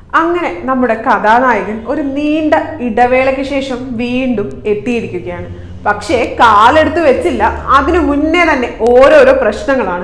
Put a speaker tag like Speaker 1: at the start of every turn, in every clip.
Speaker 1: അങ്ങനെ നമ്മുടെ കഥാനായകൻ ഒരു നീണ്ട ഇടവേളയ്ക്ക് ശേഷം വീണ്ടും എത്തിയിരിക്കുകയാണ്. പക്ഷേ കാലെടുത്ത് വെച്ചില്ല, അതിനു മുന്നേ തന്നെ ഓരോരോ പ്രശ്നങ്ങളാണ്.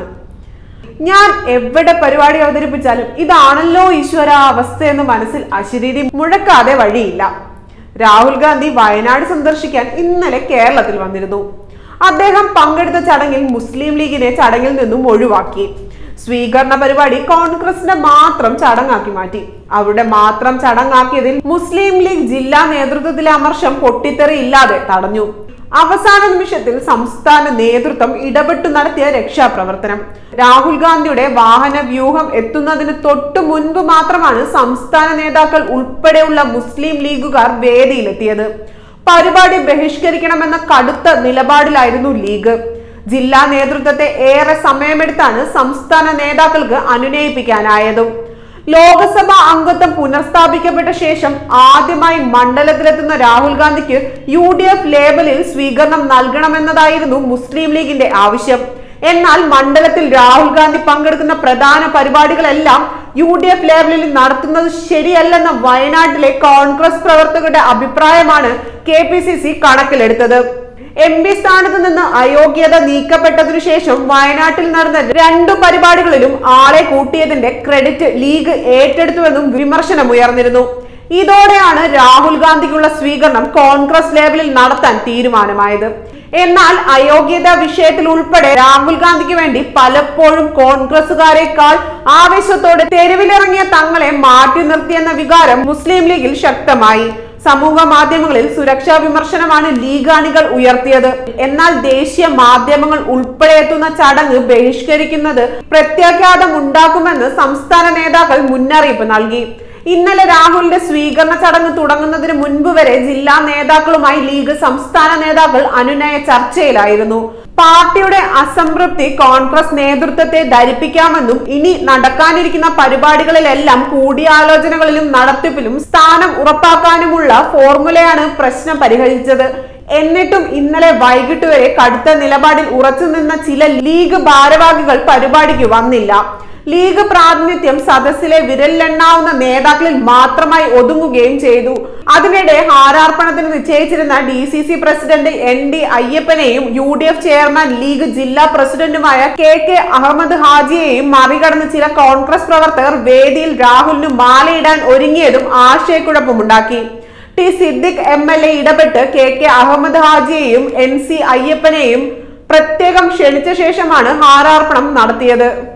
Speaker 1: ഞാൻ എവിടെ പരിപാടി അവതരിപ്പിച്ചാലും ഇതാണല്ലോ ഈശ്വര അവസ്ഥയെന്ന് മനസ്സിൽ അശരീരി മുഴക്കാതെ വഴിയില്ല. രാഹുൽ ഗാന്ധി വയനാട് സന്ദർശിക്കാൻ ഇന്നലെ കേരളത്തിൽ വന്നിരുന്നു. അദ്ദേഹം പങ്കെടുത്ത ചടങ്ങിൽ മുസ്ലിം ലീഗിനെ ചടങ്ങിൽ നിന്നും ഒഴിവാക്കി. സ്വീകരണ പരിപാടി കോൺഗ്രസിന്റെ മാത്രം ചടങ്ങാക്കി മാറ്റി. അവരുടെ മാത്രം ചടങ്ങാക്കിയതിൽ മുസ്ലിം ലീഗ് ജില്ലാ നേതൃത്വത്തിലെ അമർഷം പൊട്ടിത്തെറിയില്ലാതെ തടഞ്ഞു. അവസാന നിമിഷത്തിൽ സംസ്ഥാന നേതൃത്വം ഇടപെട്ടു നടത്തിയ രക്ഷാപ്രവർത്തനം. രാഹുൽ ഗാന്ധിയുടെ വാഹന വ്യൂഹം എത്തുന്നതിന് തൊട്ടു മുൻപ് മാത്രമാണ് സംസ്ഥാന നേതാക്കൾ ഉൾപ്പെടെയുള്ള മുസ്ലിം ലീഗുകാർ വേദിയിലെത്തിയത്. പരിപാടി ബഹിഷ്കരിക്കണമെന്ന കടുത്ത നിലപാടിലായിരുന്നു ലീഗ്. ജില്ലാ നേതൃത്വത്തെ ഏറെ സമയമെടുത്താണ് സംസ്ഥാന നേതാക്കൾക്ക് അനുനയിപ്പിക്കാനായതും. ലോക്സഭാ അംഗത്വം പുനഃസ്ഥാപിക്കപ്പെട്ട ശേഷം ആദ്യമായി മണ്ഡലത്തിലെത്തുന്ന രാഹുൽ ഗാന്ധിക്ക് UDF ലേബലിൽ സ്വീകരണം നൽകണമെന്നതായിരുന്നു മുസ്ലിം ലീഗിന്റെ ആവശ്യം. എന്നാൽ മണ്ഡലത്തിൽ രാഹുൽ ഗാന്ധി പങ്കെടുക്കുന്ന പ്രധാന പരിപാടികളെല്ലാം UDF ലേബലിൽ നടത്തുന്നത് ശരിയല്ലെന്ന വയനാട്ടിലെ കോൺഗ്രസ് പ്രവർത്തകരുടെ അഭിപ്രായമാണ് KPCC കണക്കിലെടുത്തത്. MP സ്ഥാനത്ത് നിന്ന് അയോഗ്യത നീക്കപ്പെട്ടതിനു ശേഷം വയനാട്ടിൽ നടന്ന 2 പരിപാടികളിലും ആളെ കൂട്ടിയതിന്റെ ക്രെഡിറ്റ് ലീഗ് ഏറ്റെടുത്തുവെന്നും വിമർശനമുയർന്നിരുന്നു. ഇതോടെയാണ് രാഹുൽ ഗാന്ധിക്കുള്ള സ്വീകരണം കോൺഗ്രസ് ലേബലിൽ നടത്താൻ തീരുമാനമായത്. എന്നാൽ അയോഗ്യത വിഷയത്തിൽ ഉൾപ്പെടെ രാഹുൽ ഗാന്ധിക്ക് വേണ്ടി പലപ്പോഴും കോൺഗ്രസുകാരെക്കാൾ ആവേശത്തോടെ തെരുവിലിറങ്ങിയ തങ്ങളെ മാറ്റി നിർത്തിയെന്ന വികാരം മുസ്ലിം ലീഗിൽ ശക്തമായി. സമൂഹ മാധ്യമങ്ങളിൽ സുരക്ഷാ വിമർശനമാണ് ലീഗ് അണികൾ ഉയർത്തിയത്. എന്നാൽ ദേശീയ മാധ്യമങ്ങൾ ഉൾപ്പെടെ എത്തുന്ന ചടങ്ങ് ബഹിഷ്കരിക്കുന്നത് പ്രത്യാഘാതം ഉണ്ടാക്കുമെന്ന് സംസ്ഥാന നേതാക്കൾ മുന്നറിയിപ്പ് നൽകി. ഇന്നലെ രാഹുലിന്റെ സ്വീകരണ ചടങ്ങ് തുടങ്ങുന്നതിന് മുൻപ് വരെ ജില്ലാ നേതാക്കളുമായി ലീഗ് സംസ്ഥാന നേതാക്കൾ അനുനയ ചർച്ചയിലായിരുന്നു. പാർട്ടിയുടെ അസംതൃപ്തി കോൺഗ്രസ് നേതൃത്വത്തെ ധരിപ്പിക്കാമെന്നും ഇനി നടക്കാനിരിക്കുന്ന പരിപാടികളിലെല്ലാം കൂടിയാലോചനകളിലും നടത്തിപ്പിലും സ്ഥാനം ഉറപ്പാക്കാനുമുള്ള ഫോർമുലയാണ് പ്രശ്നം പരിഹരിച്ചത്. എന്നിട്ടും ഇന്നലെ വൈകിട്ട് വരെ കടുത്ത നിലപാടിൽ ഉറച്ചുനിന്ന ചില ലീഗ് ഭാരവാഹികൾ പരിപാടിക്ക് വന്നില്ല. ലീഗ് പ്രാതിനിധ്യം സദസ്സിലെ വിരലിലെണ്ണാവുന്ന നേതാക്കളിൽ മാത്രമായി ഒതുങ്ങുകയും ചെയ്തു. അതിനിടെ ഹാരാർപ്പണത്തിന് നിശ്ചയിച്ചിരുന്ന DCC പ്രസിഡന്റ് ND അയ്യപ്പനെയും UDF ചെയർമാൻ ലീഗ് ജില്ലാ പ്രസിഡന്റുമായ KK അഹമ്മദ് ഹാജിയെയും മറികടന്ന് ചില കോൺഗ്രസ് പ്രവർത്തകർ വേദിയിൽ രാഹുലിന് മാലയിടാൻ ഒരുങ്ങിയതും ആശയക്കുഴപ്പമുണ്ടാക്കി. T സിദ്ദിഖ് MLA ഇടപെട്ട് KK അഹമ്മദ് ഹാജിയെയും NC അയ്യപ്പനെയും പ്രത്യേകം ക്ഷണിച്ച ശേഷമാണ് ഹാരാർപ്പണം നടത്തിയത്.